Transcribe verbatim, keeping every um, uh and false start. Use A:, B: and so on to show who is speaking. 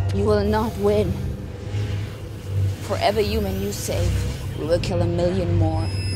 A: You will not win. For every human you save, we will kill a million more.